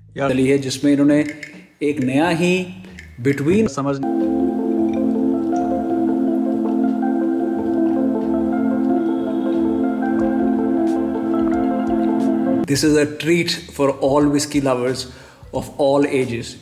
यार है जिसमें इन्होंने एक नया ही बिटवीन समझ। This is a treat for all whisky lovers of all ages.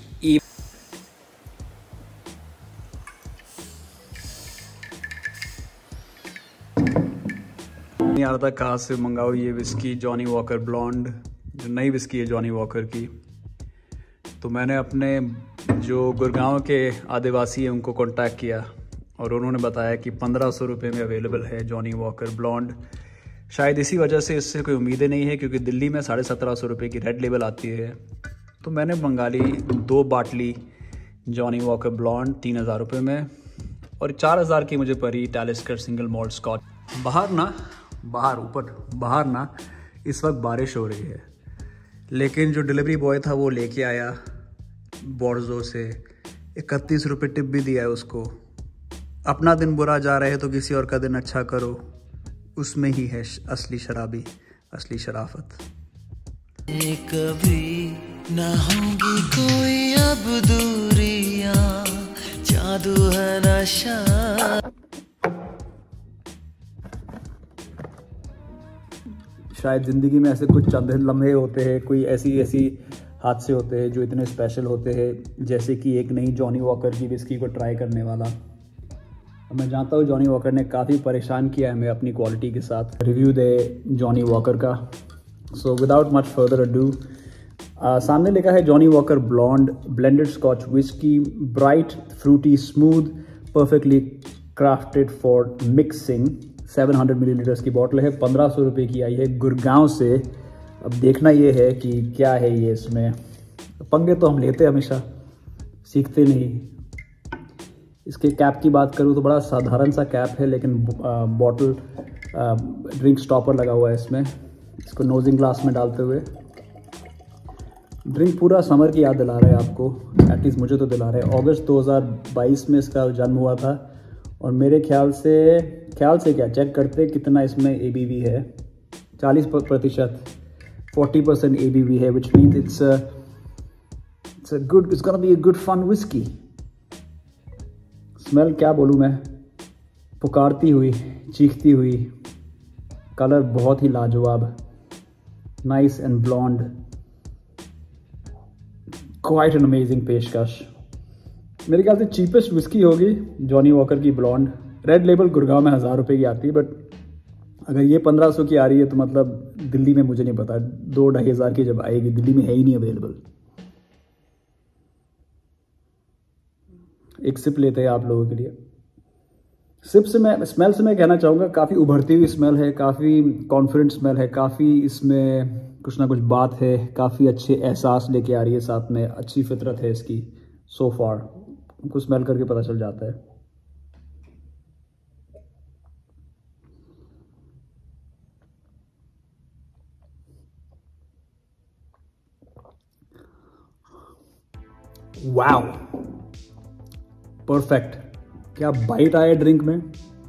नहीं आ रहा था कहाँ से मंगाओ ये विस्की जॉनी वॉकर ब्लॉन्ड, जो नई विस्की है जॉनी वॉकर की। तो मैंने अपने जो गुड़गांव के आदिवासी हैं उनको कांटेक्ट किया और उन्होंने बताया कि 1500 रुपये में अवेलेबल है जॉनी वॉकर ब्लॉन्ड। शायद इसी वजह से इससे कोई उम्मीदें नहीं है क्योंकि दिल्ली में 1750 रुपये की रेड लेबल आती है। तो मैंने मंगा ली 2 बाटली जॉनी वॉकर ब्लॉन्ड 3000 रुपये में, और 4000 की मुझे पड़ी टैलिस्कर सिंगल मॉल्ट स्कॉच। बाहर ना इस वक्त बारिश हो रही है, लेकिन जो डिलीवरी बॉय था वो लेके आया बोर्जो से, 31 रुपये टिप भी दिया है उसको। अपना दिन बुरा जा रहा है तो किसी और का दिन अच्छा करो, उसमें ही है असली शराबी, असली शराफत। कभी ना होंगी कोई अब दूरियां, जादू है नशा। शायद ज़िंदगी में ऐसे कुछ चंद लम्हे होते हैं, कोई ऐसी हादसे होते हैं जो इतने स्पेशल होते हैं, जैसे कि एक नई जॉनी वॉकर की विस्की को ट्राई करने वाला। मैं जानता हूँ जॉनी वॉकर ने काफ़ी परेशान किया है हमें अपनी क्वालिटी के साथ। रिव्यू दे जॉनी वॉकर का। So without much further ado, सामने लिखा है Johnnie Walker blonde blended Scotch whisky, bright fruity smooth, perfectly crafted for mixing. 700 millilitres की बॉटल है, 1500 रुपये की आई है गुड़गांव से। अब देखना ये है कि क्या है ये इसमें। पंगे तो हम लेते हमेशा, सीखते नहीं। इसके कैप की बात करूँ तो बड़ा साधारण सा कैप है, लेकिन बॉटल ड्रिंक स्टॉपर लगा हुआ है इसमें। इसको नोजिंग ग्लास में डालते हुए ड्रिंक पूरा समर की याद दिला रहा है आपको, एटलीस्ट मुझे तो दिला रहा है। अगस्त 2022 में इसका जन्म हुआ था, और मेरे ख्याल से क्या चेक करते कितना इसमें ABV है। 40%, 40% ABV है, which means it's gonna be a good fun whisky. Smell क्या बोलूँ मैं, पुकारती हुई, चीखती हुई। कलर बहुत ही लाजवाब, nice and blonde, quite an amazing पेशकश। मेरे ख्याल से चीपेस्ट विस्की होगी जॉनी वॉकर की ब्लॉन्ड। रेड लेबल गुड़गांव में 1000 रुपये की आती है, बट अगर ये 1500 की आ रही है तो मतलब दिल्ली में मुझे नहीं पता, 2-2.5 हज़ार की जब आएगी, दिल्ली में है ही नहीं अवेलेबल। एक सिप लेते हैं आप लोगों के लिए। स्मेल से मैं कहना चाहूँगा काफ़ी उभरती हुई स्मेल है, काफ़ी कॉन्फिडेंट स्मेल है, काफ़ी इसमें कुछ ना कुछ बात है, काफ़ी अच्छे एहसास लेके आ रही है साथ में, अच्छी फितरत है इसकी। सो फार हमको स्मेल करके पता चल जाता है। Wow, perfect. क्या बाइट आया ड्रिंक में।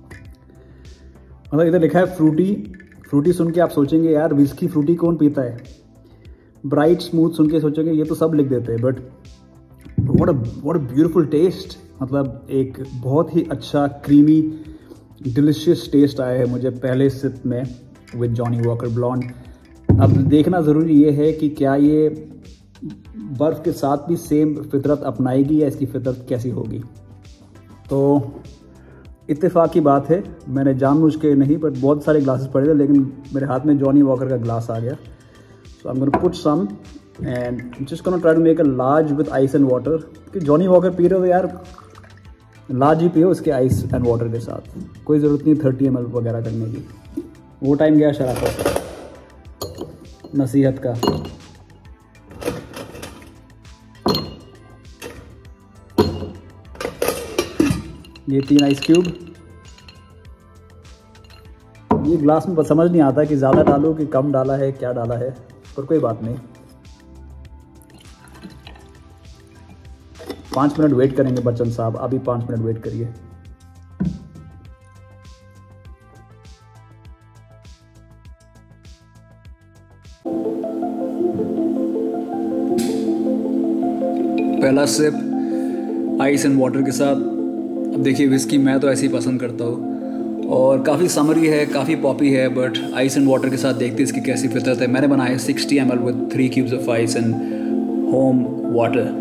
मतलब इधर लिखा है फ्रूटी सुन के आप सोचेंगे यार विस्की फ्रूटी कौन पीता है। ब्राइट स्मूथ सुन के सोचेंगे ये तो सब लिख देते हैं, but what a beautiful taste. मतलब एक बहुत ही अच्छा क्रीमी डिलिशियस टेस्ट आया है मुझे पहले सिप में विद जॉनी वॉकर ब्लॉन्ड। अब देखना ज़रूरी ये है कि क्या ये बर्फ़ के साथ भी सेम फितरत अपनाएगी या इसकी फितरत कैसी होगी। तो इत्तेफाक की बात है, मैंने जानबूझ के नहीं, बट बहुत सारे ग्लासेस पड़े थे, लेकिन मेरे हाथ में जॉनी वॉकर का ग्लास आ गया। So I am gonna put some and just gonna try to make a large with ice and water. कि जॉनी वॉकर पी रहे हो तो यार लार्ज ही पियो उसके आइस एंड वाटर के साथ, कोई ज़रूरत नहीं 30 ml वगैरह करने की। वो टाइम गया शराफत नसीहत का। ये 3 आइस क्यूब। ये ग्लास में समझ नहीं आता कि ज़्यादा डालो कि कम डाला है, क्या डाला है, पर कोई बात नहीं। 5 मिनट वेट करेंगे बच्चन साहब, अभी 5 मिनट वेट करिए। पहला सिप आइस एंड वाटर के साथ। अब देखिए विस्की मैं तो ऐसे ही पसंद करता हूँ और काफ़ी समरी है, काफ़ी पॉपी है, बट आइस एंड वाटर के साथ देखते इसकी कैसी फितरत है। मैंने बनाया 60 ml with 3 cubes of ice and home water.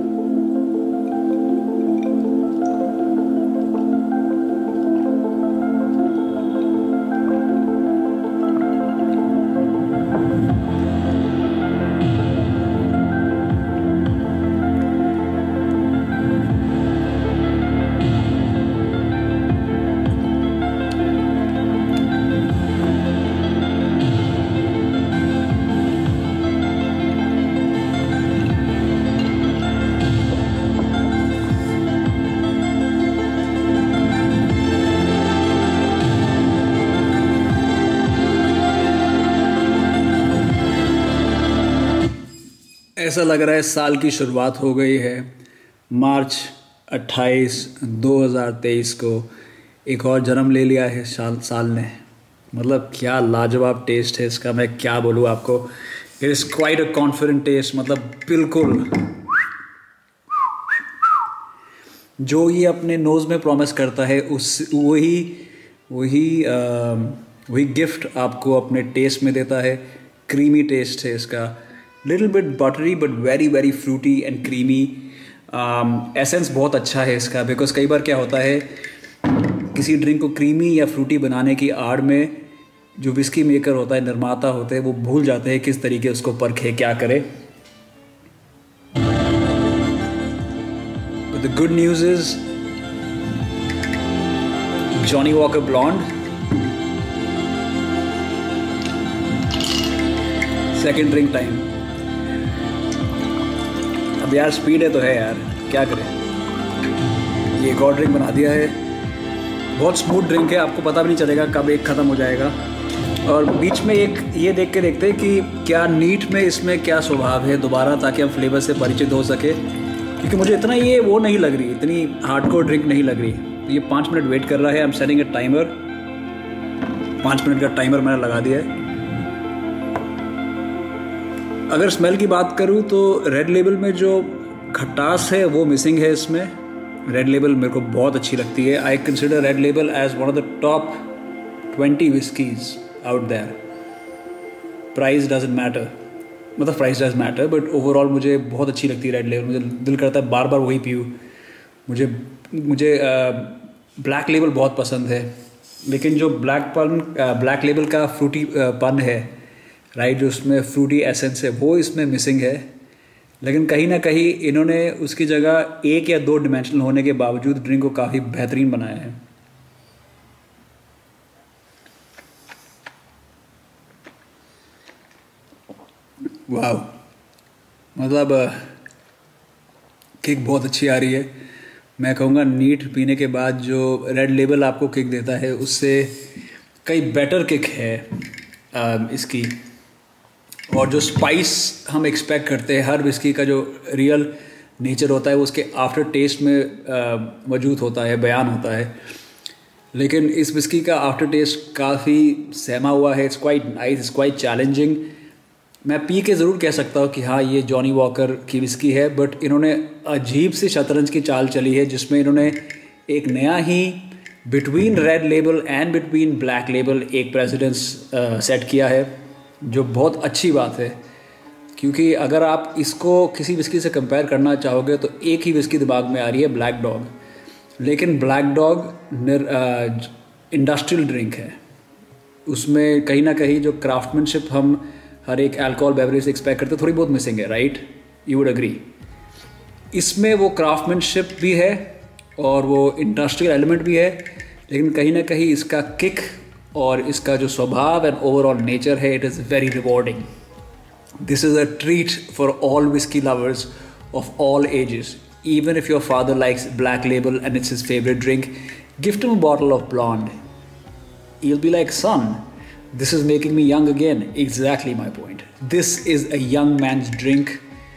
ऐसा लग रहा है साल की शुरुआत हो गई है। मार्च 28, 2023 को एक और जन्म ले लिया है साल ने। मतलब क्या लाजवाब टेस्ट है इसका, मैं क्या बोलूँ आपको। It is quite a confident taste. मतलब बिल्कुल जो ये अपने नोज़ में प्रॉमिस करता है उस वही गिफ्ट आपको अपने टेस्ट में देता है। क्रीमी टेस्ट है इसका, little bit buttery but very very fruity and creamy. Essence बहुत अच्छा है इसका, बिकॉज कई बार क्या होता है किसी ड्रिंक को क्रीमी या फ्रूटी बनाने की आड़ में जो विस्की मेकर होता है, निर्माता होते हैं, वो भूल जाते हैं किस तरीके उसको परखे, क्या करे। But the good news is Johnnie Walker Blonde, second drink time. अब यार स्पीड है तो है यार, क्या करें। ये एक और ड्रिंक बना दिया है। बहुत स्मूथ ड्रिंक है, आपको पता भी नहीं चलेगा कब एक ख़त्म हो जाएगा। और बीच में एक ये देख के देखते हैं कि क्या नीट में इसमें क्या स्वभाव है दोबारा, ताकि हम फ्लेवर से परिचित हो सके। क्योंकि मुझे इतना ये वो नहीं लग रही, इतनी हार्डकोर ड्रिंक नहीं लग रही। तो ये 5 मिनट वेट कर रहा है। I am setting a timer. 5 minute का टाइमर मैंने लगा दिया है। अगर स्मेल की बात करूँ तो रेड लेबल में जो खटास है वो मिसिंग है इसमें। रेड लेबल मेरे को बहुत अच्छी लगती है। I consider red label as one of the top 20 whiskies out there. Price doesn't matter, मतलब price does matter, but overall मुझे बहुत अच्छी लगती है रेड लेबल। मुझे दिल करता है बार बार वही पीऊँ। मुझे ब्लैक लेबल बहुत पसंद है, लेकिन जो ब्लैक लेबल का फ्रूटी पन है, राइट, जो उसमें फ्रूटी एसेंस है, वो इसमें मिसिंग है। लेकिन कहीं ना कहीं इन्होंने उसकी जगह 1 या 2 डिमेंशनल होने के बावजूद ड्रिंक को काफ़ी बेहतरीन बनाया है। वाह, मतलब किक बहुत अच्छी आ रही है। मैं कहूँगा नीट पीने के बाद जो रेड लेबल आपको किक देता है उससे कई बेटर किक है इसकी। और जो स्पाइस हम एक्सपेक्ट करते हैं, हर विस्की का जो रियल नेचर होता है वो उसके आफ्टर टेस्ट में मौजूद होता है, बयान होता है। लेकिन इस विस्की का आफ्टर टेस्ट काफ़ी सहमा हुआ है। It's quite nice, it's quite challenging. मैं पी के ज़रूर कह सकता हूँ कि हाँ ये जॉनी वॉकर की विस्की है, बट इन्होंने अजीब सी शतरंज की चाल चली है जिसमें इन्होंने एक नया ही between red label and between black label एक प्रेसिडेंस सेट किया है, जो बहुत अच्छी बात है। क्योंकि अगर आप इसको किसी विस्की से कंपेयर करना चाहोगे तो एक ही विस्की दिमाग में आ रही है, ब्लैक डॉग। लेकिन ब्लैक डॉग इंडस्ट्रियल ड्रिंक है, उसमें कहीं ना कहीं जो क्राफ्टमैनशिप हम हर एक अल्कोहल बेवरेज से एक्सपेक्ट करते थोड़ी बहुत मिसिंग है, राइट, यू वुड एग्री। इसमें वो क्राफ्टमैनशिप भी है और वो इंडस्ट्रियल एलिमेंट भी है, लेकिन कहीं ना कहीं इसका किक और इसका जो स्वभाव एंड ओवरऑल नेचर है, it is very rewarding. This is a treat for all whisky lovers of all ages. Even if your father likes Black Label and it's his favorite drink, gift him a bottle of Blonde. He'll be like, son, this is making me young again. Exactly my point. This is a young man's drink.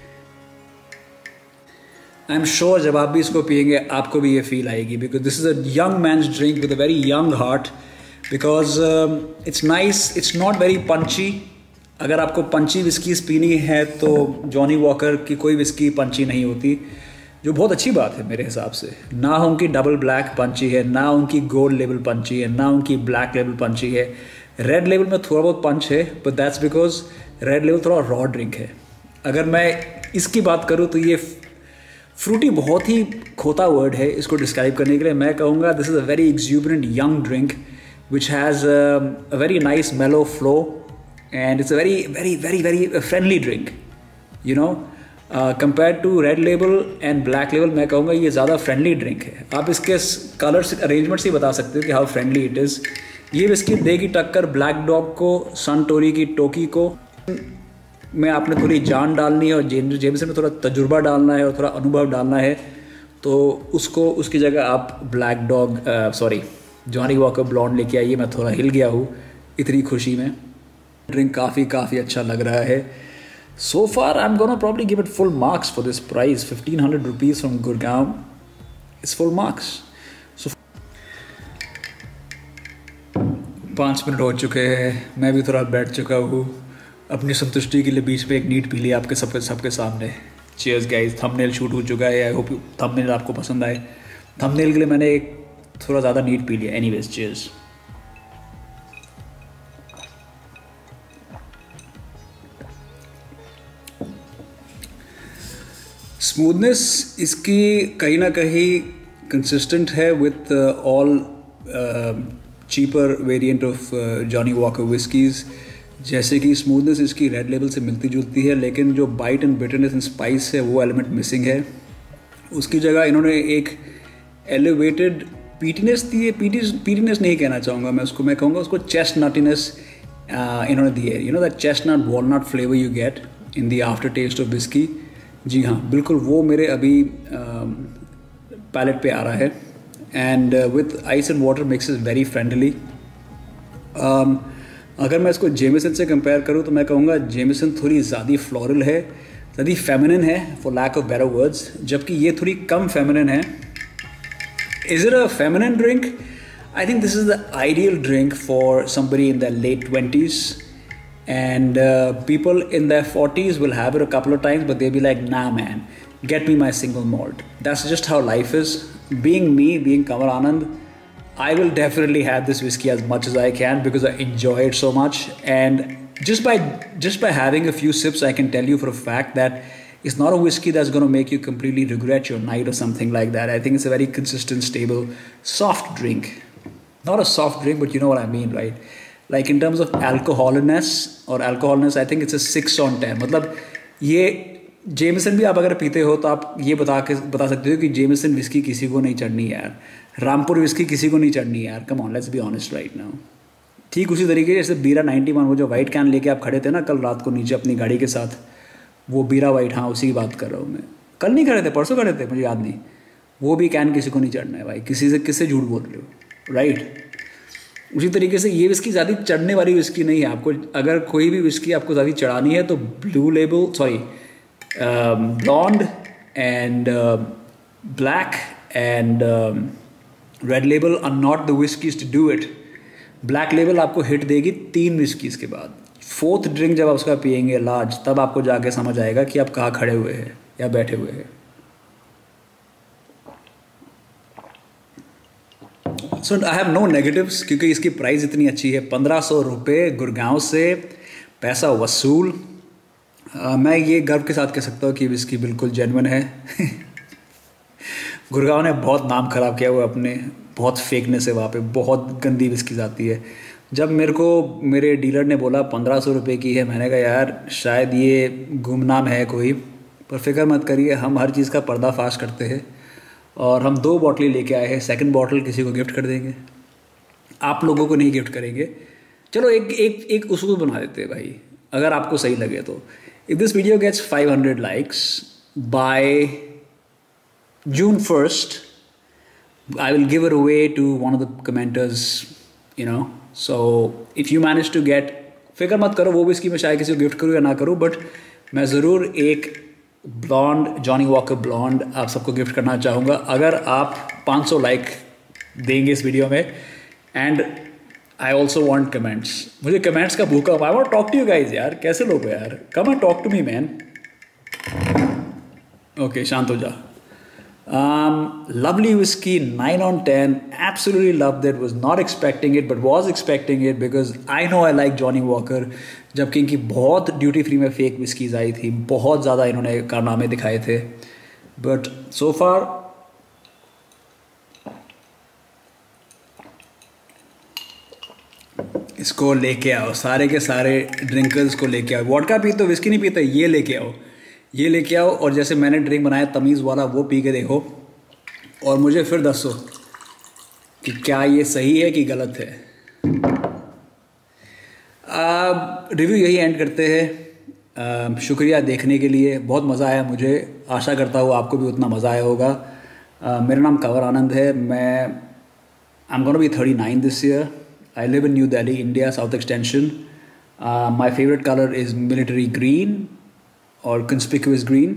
I'm sure जब आप भी इसको पियेंगे आपको भी ये feel आएगी, because this is a young man's drink with a very young heart. Because it's nice, it's not very punchy. अगर आपको पंची विस्कीज पीनी है तो जॉनी वॉकर की कोई विस्की पंची नहीं होती। जो बहुत अच्छी बात है मेरे हिसाब से। ना उनकी डबल ब्लैक पंची है, ना उनकी गोल्ड लेवल पंची है, ना उनकी ब्लैक लेवल पंची है। रेड लेवल में थोड़ा बहुत पंच है, but that's because red level थोड़ा रॉ ड्रिंक है। अगर मैं इसकी बात करूँ तो ये फ्रूटी बहुत ही खोता वर्ड है इसको डिस्क्राइब करने के लिए। मैं कहूँगा this is a very exuberant young drink which has a very nice mellow flow and it's a very very very very friendly drink, you know. Compare to red label and black label मैं कहूँगा ये ज़्यादा friendly drink है। आप इसके colours arrangement से ही बता सकते हो कि हाउ फ्रेंडली इट इज़। ये बिस्किट देगी टक्कर ब्लैक डॉग को, सनटोरी की टोकी को। में आपने थोड़ी जान डालनी है और जेमसन में थोड़ा तजुर्बा डालना है और थोड़ा अनुभव डालना है, तो उसको उसकी जगह आप black dog Johnnie Walker blonde लेके आइए। मैं थोड़ा हिल गया हूँ इतनी खुशी में। ड्रिंक काफ़ी अच्छा लग रहा है। So far, I'm gonna probably give it full marks for this price. 1,500 rupees from Gurgaon. It's full marks. So 5 minute हो चुके हैं, मैं भी थोड़ा बैठ चुका हूँ। अपनी संतुष्टि के लिए बीच में एक नीट पी लिया आपके सबके सामने। Cheers guys, थंबनेल शूट हो चुका है। आई होप थंबनेल आपको पसंद आए। थंबनेल के लिए मैंने एक थोड़ा ज़्यादा नीट पी लिया। Anyways, cheers. स्मूथनेस इसकी कहीं ना कहीं कंसिस्टेंट है with all cheaper variant of Johnnie Walker whiskies. जैसे कि स्मूथनेस इसकी रेड लेबल से मिलती जुलती है, लेकिन जो bite and bitterness and spice है वो एलिमेंट मिसिंग है। उसकी जगह इन्होंने एक एलिवेटेड पीटीनेस दी है। पीटीनेस नहीं कहना चाहूँगा मैं उसको, मैं कहूँगा उसको चेस्ट नटीनेस इन्होंने दी है। You know that chestnut walnut flavour you get in the after taste of whisky. जी हाँ, बिल्कुल वो मेरे अभी पैलेट पे आ रहा है। And with ice and water mix is very friendly. अगर मैं इसको जेमिसन से कंपेयर करूँ तो मैं कहूँगा जेमिसन थोड़ी ज़्यादा फ्लोरल है, ज़्यादा फेमिनिन है for lack of better words, जबकि ये थोड़ी कम फेमिनिन है। Is it a feminine drink? I think this is the ideal drink for somebody in the late 20s. And people in their 40s will have it a couple of times, but they'll be like, nah man, get me my single malt. That's just how life is. Being me, being Kamal Anand, I will definitely have this whiskey as much as I can because I enjoy it so much. And just by having a few sips, I can tell you for a fact that it's not a whiskey that's going to make you completely regret your night or something like that. I think it's a very consistent, stable, soft drink. Not a soft drink, but you know what I mean, right? Like in terms of alcoholness, I think it's a 6 on 10. मतलब ये Jameson भी आप अगर पीते हो तो आप ये बता सकते हो कि जेमिसन विस्की किसी को नहीं चढ़नी यार, रामपुर विस्की किसी को नहीं चढ़नी यार। Come on, let's be honest right now. ठीक उसी तरीके जैसे बीरा 91, वो जो वाइट कैन लेके आप खड़े थे ना कल रात को नीचे अपनी गाड़ी के साथ, वो बीरा वाइट, हाँ उसी की बात कर रहा हूँ मैं। कल नहीं खड़े थे, परसों खड़े थे, मुझे याद नहीं। वो भी कैन किसी को नहीं चढ़ना है भाई, किससे झूठ बोल रहे हो, राइट? उसी तरीके से ये विस्की ज़्यादा चढ़ने वाली विस्की नहीं है। आपको अगर कोई भी विस्की आपको ज़्यादा चढ़ानी है तो blonde and black and red label are not the whiskies to do it. Black label आपको हिट देगी 3 विस्कीज़ के बाद। 4th ड्रिंक जब आप उसका पियेंगे लार्ज, तब आपको जाके समझ आएगा कि आप कहाँ खड़े हुए हैं या बैठे हुए हैं। So I have no negatives क्योंकि इसकी प्राइस इतनी अच्छी है। 1500 रुपये गुड़गांव से पैसा वसूल। मैं ये गर्व के साथ कह सकता हूँ कि इसकी बिल्कुल जेन्युइन है। गुड़गांव ने बहुत नाम ख़राब किया हुआ अपने, बहुत फेकनेस है वहाँ पे, बहुत गंदी विस्की आती है। जब मेरे डीलर ने बोला 1500 रुपये की है, मैंने कहा यार शायद ये गुमनाम है कोई, पर फिक्र मत करिए, हम हर चीज़ का पर्दाफाश करते हैं। और हम 2 बॉटलें लेके आए हैं। 2nd बॉटल किसी को गिफ्ट कर देंगे, आप लोगों को नहीं गिफ्ट करेंगे। चलो एक उसूल बना देते हैं भाई, अगर आपको सही लगे तो। If this video gets 500 likes by June 1st, I will give it away to one of the commenters, you know. So if you manage to get, फिक्र मत करो वो भी इसकी मैं शायद किसी को गिफ्ट करूँ या ना करूँ, बट मैं ज़रूर एक ब्लॉन्ड जॉनी वॉकर ब्लॉन्ड आप सबको गिफ्ट करना चाहूँगा अगर आप 500 लाइक देंगे इस वीडियो में। And I also want comments, मुझे कमेंट्स का भूखा हुआ। I want talk to you guys यार, कैसे लोग हो यार, come and talk to me man. Okay शांत हो जा। Lovely whiskey, 9 on 10. Absolutely loved it. Was not expecting it, but was expecting it because I know I like Johnny Walker. जबकि इनकी बहुत ड्यूटी फ्री में फेक विस्कीज आई थी, बहुत ज़्यादा इन्होंने कारनामे दिखाए थे, बट सो फार इसको लेके आओ, सारे के सारे ड्रिंकर्स को लेके आओ। वोडका पीते हो, विस्की नहीं पीते, ये लेके आओ, ये लेके आओ। और जैसे मैंने ड्रिंक बनाया तमीज़ वाला, वो पी के देखो और मुझे फिर दसो कि क्या ये सही है कि गलत है। रिव्यू यही एंड करते हैं। शुक्रिया देखने के लिए, बहुत मज़ा आया मुझे, आशा करता हूँ आपको भी उतना मज़ा आया होगा। मेरा नाम कंवर आनंद है, मैं I am gonna be 39 this year. I live in New Delhi, India, South Extension. My favorite color is military green or conspicuous green.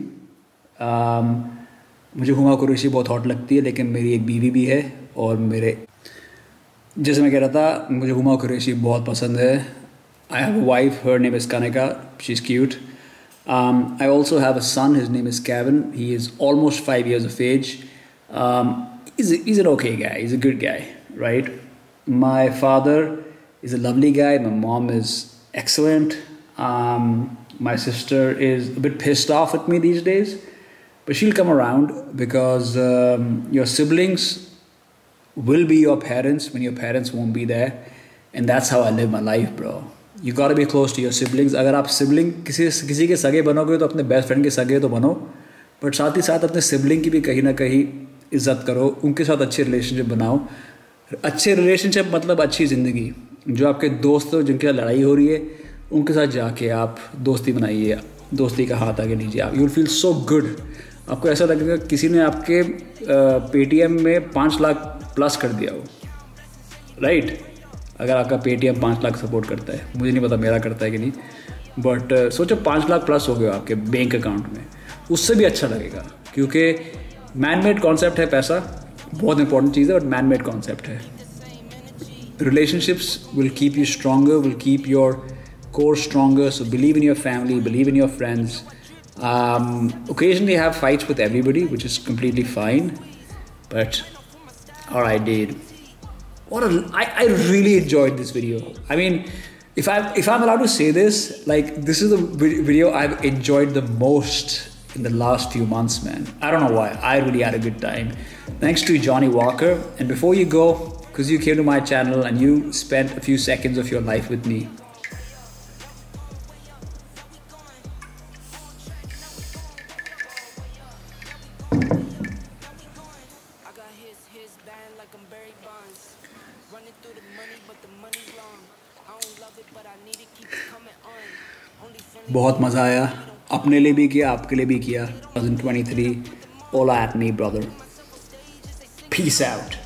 मुझे हुमा कुरैशी बहुत हॉट लगती है, लेकिन मेरी एक बीवी भी है और मेरे, जैसे मैं कह रहा था, मुझे हुमा कुरैशी बहुत पसंद है। I have a wife, her name is Kanika, she's cute. I also have a son, his name is Kevin. He is almost 5 years of age. He's an okay guy, he's a good guy, right? My father is a lovely guy. My mom is excellent. My sister is a bit pissed off at me these days, but she'll come around because your siblings will be your parents when your parents won't be there, and that's how I live my life, bro. You gotta be close to your siblings. अगर आप sibling किसी के सगे बनोगे तो अपने best friend के सगे तो बनो, बट साथ ही साथ अपने सिबलिंग की भी कहीं ना कहीं इज्जत करो, उनके साथ अच्छे रिलेशनशिप बनाओ। अच्छे रिलेशनशिप मतलब अच्छी ज़िंदगी। जो आपके दोस्त हो जिनके साथ लड़ाई हो रही है, उनके साथ जाके आप दोस्ती बनाइए, दोस्ती का हाथ आगे लीजिए, आप you will feel so good. आपको ऐसा लगेगा किसी ने आपके पेटीएम में 5 लाख प्लस कर दिया हो, राइट? अगर आपका पेटीएम 5 लाख सपोर्ट करता है, मुझे नहीं पता मेरा करता है कि नहीं, बट सोचो 5 लाख प्लस हो गए आपके बैंक अकाउंट में, उससे भी अच्छा लगेगा। क्योंकि मैन मेड कॉन्सेप्ट है पैसा, बहुत इंपॉर्टेंट चीज़ है, बट मैन मेड कॉन्सेप्ट है। Relationships will keep you stronger, will keep your core stronger, so believe in your family, believe in your friends. Occasionally have fights with everybody, which is completely fine, but all right, dude. I really enjoyed this video. I mean, if I'm allowed to say this, like, this is the video I've enjoyed the most in the last few months, man. I don't know why. I really had a good time. Thanks to Johnny Walker. And before you go, because you came to my channel and you spent a few seconds of your life with me, बहुत मज़ा आया, अपने लिए भी किया, आपके लिए भी किया। 2023, all at me, brother. Peace out.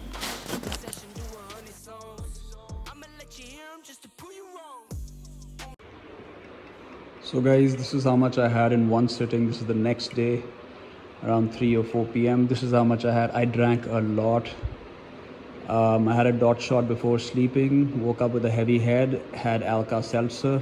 So guys, this is how much I had in one sitting. This is the next day, around 3 or 4 p.m. This is how much I had. I drank a lot. I had a dot shot before sleeping, woke up with a heavy head, had Alka-Seltzer.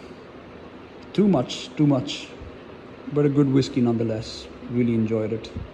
Too much, but a good whiskey nonetheless. Really enjoyed it.